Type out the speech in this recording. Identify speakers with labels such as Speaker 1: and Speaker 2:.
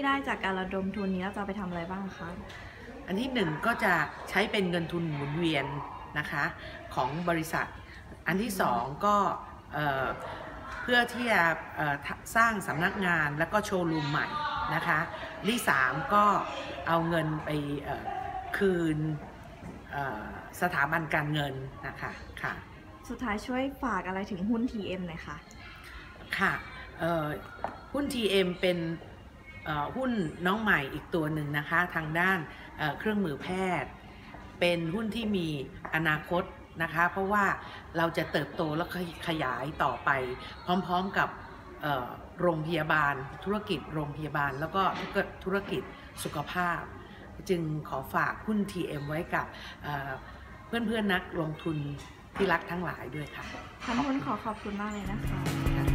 Speaker 1: ได้จากการระดมทุนนี้เราจะเอาไปทำอะไรบ้างคะ
Speaker 2: อันที่หนึ่งก็จะใช้เป็นเงินทุนหมุนเวียนนะคะของบริษัทอันที่สองก็เพื่อที่จะสร้างสำนักงานแล้วก็โชว์รูมใหม่นะคะที่สามก็เอาเงินไปคืนสถาบันการเงินนะคะค่ะ
Speaker 1: สุดท้ายช่วยฝากอะไรถึงหุ้น TM หน่อยค่ะ
Speaker 2: ค่ะหุ้น TM เป็นหุ้นน้องใหม่อีกตัวหนึ่งนะคะทางด้านเครื่องมือแพทย์เป็นหุ้นที่มีอนาคตนะคะเพราะว่าเราจะเติบโตและขยายต่อไปพร้อมๆกับโรงพยาบาลธุรกิจโรงพยาบาลแล้วก็ธุรกิจสุขภาพจึงขอฝากหุ้น TM ไว้กับเพื่อนๆนักลงทุนที่รักทั้งหลายด้วยค่ะ
Speaker 1: ท่านหุ้นขอบคุณมากเลยนะคะ